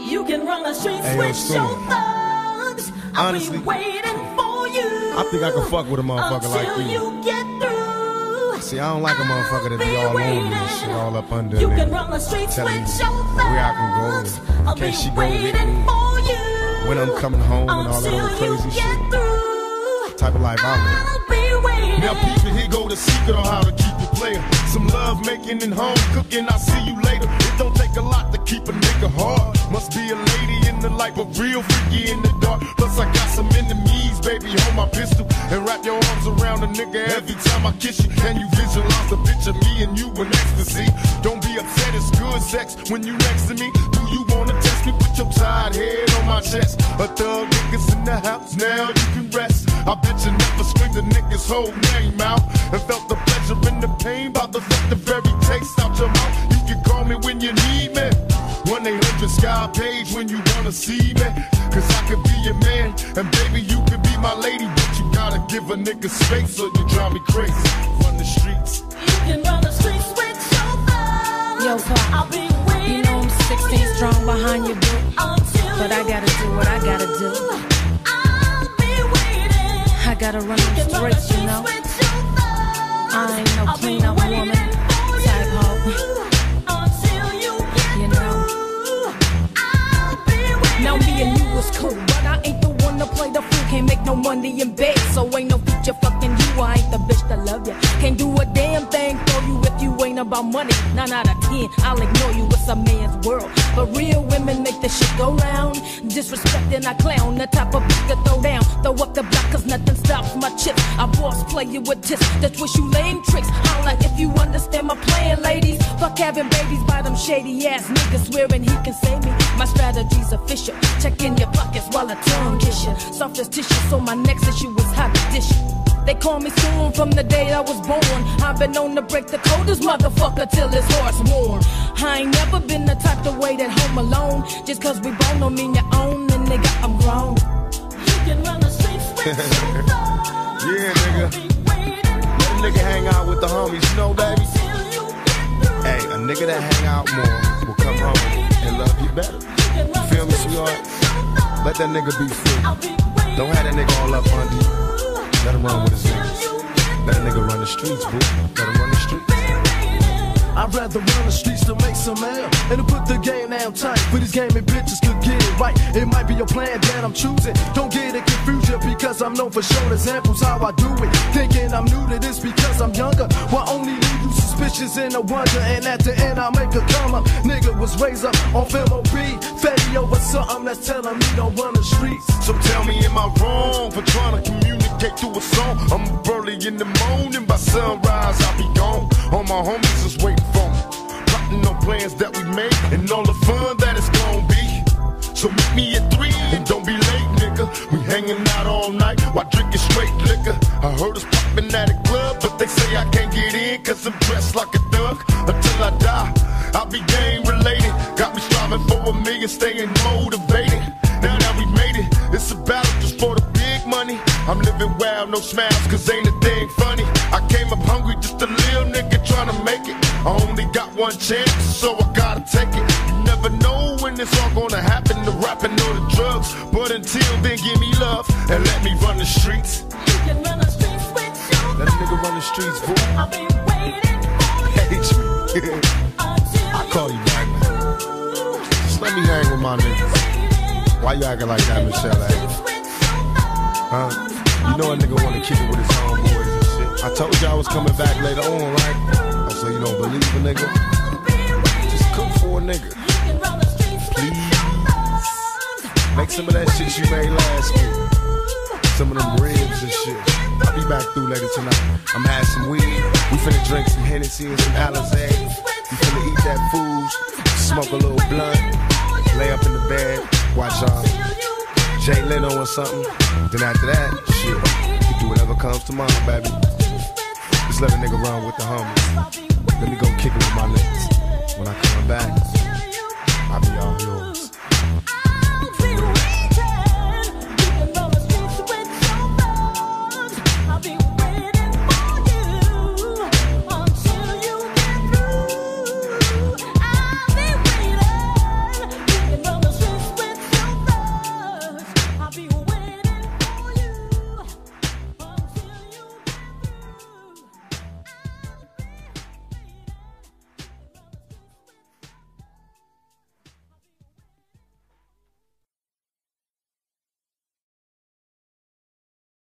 You can run the streets with your thugs. Honestly, I'll be waiting for you. I think I can fuck with a motherfucker like you get through. See, I don't like a motherfucker that be all over me and shit, all up under You me. can run the streets Tell with me your thugs. where I can go, in case she go with me, when I'm coming home and all that other crazy shit. Type of life I'm in. Now people, here go the secret on how to keep it player. Some love making and home cooking, I'll see you later. It don't take a lot to keep a nigga hard. Must be a lady in the light, but real freaky in the dark. Plus I got some enemies, baby, hold my pistol and wrap your arms around a nigga every time I kiss you. Can you visualize the picture, me and you in ecstasy? Don't be upset, it's good sex when you next to me. Do you wanna test me? Put your tired head on my chest. A thug nigga's in the house, now you can rest. I bet you never screamed the nigga's whole name out and felt the pleasure and the pain, about to fuck the very taste out your mouth. You can call me when you need me, 1-800 Sky Page when you wanna see me. Cause I could be your man, and baby you could be my lady, but you gotta give a nigga space or you drive me crazy. Run the streets. You can run the streets with your thugs. Yo, Pop, I'll be waiting. you know I'm 16 strong behind you, boo. But I gotta do what I gotta do. I'll be waiting. I gotta run the streets, you know. I ain't no clean up woman type hoe. You know. Now me and you was cool, but I ain't the one to play the fool. Can't make no money in bed, so ain't no future fucking you. I ain't the bitch that love ya. Can't do a damn thing for you if you ain't about money. 9 out of 10, I'll ignore you. It's a man's world, but real women make the shit go round. Disrespecting I clown, the type of bitch to throw down. Throw up the block 'cause nothing stops my chips. I boss play you with tips, that's what you lame tricks. Holla if you understand my plan, ladies. Fuck having babies by them shady ass niggas swearing he can save me. My strategy's official. Check in your pockets while I tongue kiss you. Soft as tissue, so my next issue is how to dish you. They call me soon from the day I was born. I've been known to break the coldest motherfucker till his heart's warm. I ain't never been the type to wait at home alone. Just 'cause we both don't mean you own, and nigga, I'm grown. You can run the streets with your thugs. Yeah, nigga. Let a nigga hang out with the homies, you know, baby. Hey, a nigga that hang out more will come home and love you better. You feel me, sweetheart? Let that nigga be free. Don't have that nigga all up under you. Let him run with his niggas. Let a nigga run the streets, boo. Let him run the streets. I'd rather run the streets to make some mail and to put the game down tight. For these gaming bitches could get it right. It might be your plan that I'm choosing. Don't get it confused because I'm known for showing examples how I do it. Thinking I'm new to this because I'm younger. Why only leave you suspicious and a wonder? And at the end I make a comma. Nigga was raised up on film OP. Fetty over something that's telling me don't run the streets. So tell me, am I wrong for trying to communicate through a song? I'm up early in the morning, by sunrise I'll be gone. All my homies is waiting for me, plotting on plans that we made and all the fun that it's gonna be. So meet me at 3 and don't be late, nigga. We hanging out all night while drinking straight liquor. I heard us popping at a club, but they say I can't get in 'cause I'm dressed like a thug. Until I die, I'll be game related. Got me striving for $1 million, staying motivated. Now that we made it, it's a battle just for the big money. I'm living wild, no smiles, 'cause ain't a thing funny. I came up hungry, just a little nigga trying to make it. I only got one chance, so I gotta take it. You never know when it's all gonna happen, the rapping or the drugs. But until then, give me love and let me run the streets. You can run the streets with your thugs. Let a nigga run the streets, boo. I'll be waiting for you. Hate me. I call you back, man. Just let me hang with my niggas. Why you acting like that, Michelle? Huh? You know a nigga wanna keep it with his homeboys and shit. I told you I was coming back later on, right? So you don't believe a nigga? Just cook for a nigga. Please. Make some of that shit you made last week. Some of them ribs and shit. I'll be back through later tonight. I'm having some weed. We finna drink some Hennessy and some Alizé. We finna eat that food. Smoke a little blunt. Lay up in the bed. Watch Jay Leno or something. Then after that, shit, you do whatever comes to mind, baby. Just let a nigga run with the homies. Let me go kick it with my niggas. When I come back, I'll be all yours.